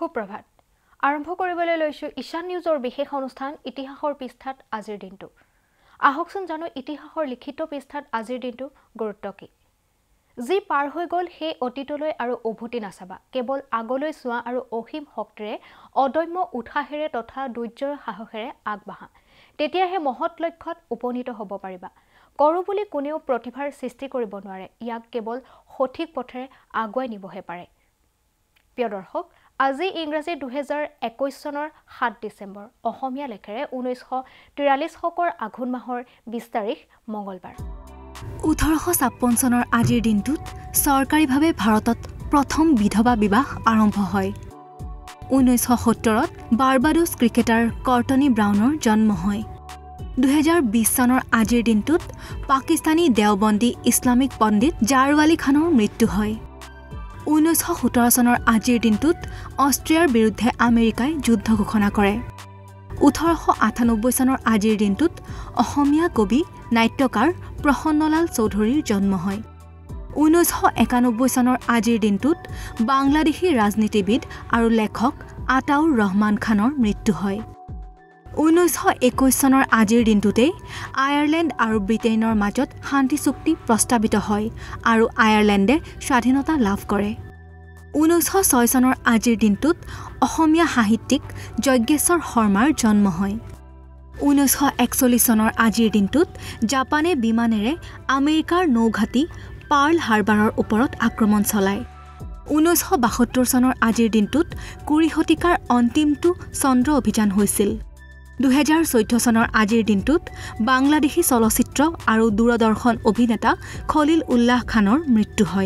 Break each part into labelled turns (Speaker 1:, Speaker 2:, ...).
Speaker 1: সুপ্ৰভাত আৰম্ভ কৰিবলৈ লৈছো ঈশান নিউজৰ বিশেষ অনুষ্ঠান ইতিহাসৰ পৃষ্ঠাত আজিৰ দিনটো আহকচোন জানো ইতিহাসৰ লিখিত পৃষ্ঠাত আজিৰ দিনটো গুৰুত্ব কি যি পাৰ হৈ গল সেই অতীতলৈ আৰু উভতি নাচাবা কেৱল আগলৈ চোৱা আৰু অসীম শক্তিৰে অদম্য উৎসাহেৰে তথা ধৈৰ্যৰ সাহসেৰে আগবাঢ়া তেতিয়াহে মহৎ লক্ষ্যত উপনীত হ'ব পাৰিবা কৰো বুলি কোনেও প্ৰতিভাৰ সৃষ্টি কৰিব নোৱাৰে ইয়াক কেৱল সঠিক পথেৰে আগুৱাই নিবহে পাৰে প্ৰিয় দৰ্শক আজি ইংৰাজী 2021 চনৰ 7 ডিসেম্বৰ অসমীয়া লেখেৰে 1943 শকৰ আঘোণ মাহৰ 20 তাৰিখ মঙ্গলবাৰ
Speaker 2: 1856 চনৰ আজিৰ দিনটোত চৰকাৰীভাৱে ভাৰতত প্ৰথম বিধৱা বিবাহ আৰম্ভ হয় 1970ত বাৰ্বাডোছ ক্ৰিকেটাৰ কৰ্টনী ব্ৰাউনৰ জন্ম হয় 2020 চনৰ আজিৰ দিনটোত পাকিস্তানী দেওবন্দী ইছলামিক পণ্ডিত জাৰৱালি খানৰ মৃত্যু হয় 1917 চনৰ আজিৰ দিনটোত অষ্ট্ৰিয়াৰ বিৰুদ্ধে আমেৰিকাই যুদ্ধ ঘোষণা কৰে 1898 চনৰ আজিৰ দিনটোত অসমীয়া কবি নাট্যকাৰ প্ৰসন্নলাল চৌধুৰীৰ জন্ম হয় 1991 চনৰ আজিৰ দিনটোত বাংলাদেশী ৰাজনীতিবিদ আৰু লেখক আতাউৰ ৰহমান খানৰ মৃত্যু হয় 1921 চনৰ আজিৰ দিনটোতে আয়াৰলেণ্ড আৰু ব্ৰিটেইনৰ মাজত শান্তি চুক্তি প্ৰস্তাৱিত হয় আৰু আয়াৰলেণ্ডে স্বাধীনতা লাভ কৰে 1906 চনৰ আজিৰ দিনটোত অসমীয়া সাহিত্যিক যজ্ঞেশ্বৰ শৰ্মাৰ জন্ম হয় 1941 চনৰ আজিৰ দিনটোত জাপানে বিমানেৰে আমেৰিকাৰ নৌঘাটি পাৰ্ল হাৰ্বাৰৰ ওপৰত আক্ৰমণ চলায় 1972 চনৰ আজিৰ দিনটোত কুৰি শতিকাৰ অন্তিমটো চন্দ্ৰ অভিযান হৈছিল 2014 চনৰ আজিৰ দিনটোত বাংলাদেশী চলচ্চিত্ৰ আৰু দূৰদৰ্শন অভিনেতা খলিল উল্লাহ খানৰ মৃত্যু হয়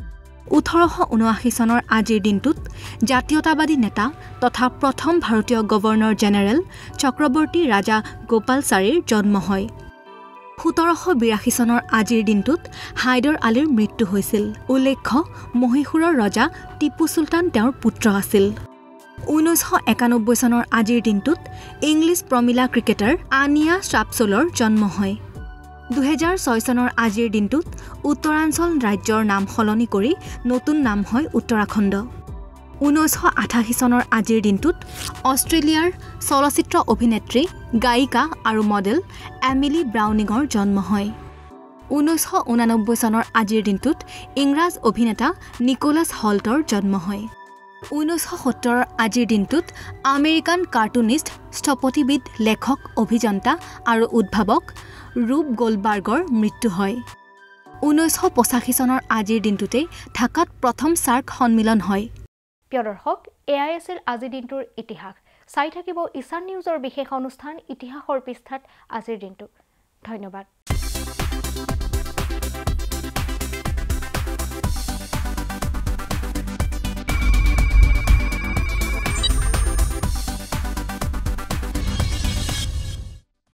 Speaker 2: 1879 চনৰ আজিৰ দিনটোত জাতীয়তাবাদী নেতা তথা প্ৰথম ভাৰতীয় গভৰ্ণৰ জেনেৰেল চক্ৰৱৰ্তী ৰাজা গোপালচাৰীৰ জন্ম হয় 1782 চনৰ আজিৰ দিনটোত হায়দৰ আলীৰ মৃত্যু হৈছিল উল্লেখ্য মহীশূৰৰ ৰজা টিপু চুলতান তেওঁৰ পুত্ৰ আছিল 1991 চনৰ আজিৰ দিনটোত ইংলিছ প্ৰমিলা ক্ৰিকেটাৰ আনিয়া শ্ৰাপছলৰ জন্ম হয় 2006 চনৰ আজিৰ দিনটোত উত্তৰাঞ্চল ৰাজ্যৰ নাম সলনি কৰি নতুন নাম হয় উত্তৰাখণ্ড 1988 চনৰ আজিৰ দিনটোত অষ্ট্ৰেলিয়াৰ চলচ্চিত্ৰ অভিনেত্ৰী গায়িকা আৰু মডেল এমিলি ব্ৰাউনিঙৰ জন্ম হয় 1989 চনৰ আজিৰ দিনটোত ইংৰাজ অভিনেতা নিকোলাছ হল্টৰ জন্ম হয় 1970ৰ আজিৰ দিনটোত আমেৰিকান কাৰ্টুনিষ্ট স্থপতিবিদ লেখক অভিযন্তা আৰু উদ্ভাৱক ৰূপ গোল্ডবাৰ্গৰ মৃত্যু হয় 1985 চনৰ আজিৰ দিনটোতে ঢাকাত প্ৰথম সাৰ্ক সন্মিলন হয়
Speaker 1: প্ৰিয় দৰ্শক এআই আছিল আজি দিনটোৰ ইতিহাস চাই থাকিব ঈশান নিউজৰ বিশেষ অনুষ্ঠান ইতিহাসৰ পৃষ্ঠাত আজিৰ দিনটো ধন্যবাদ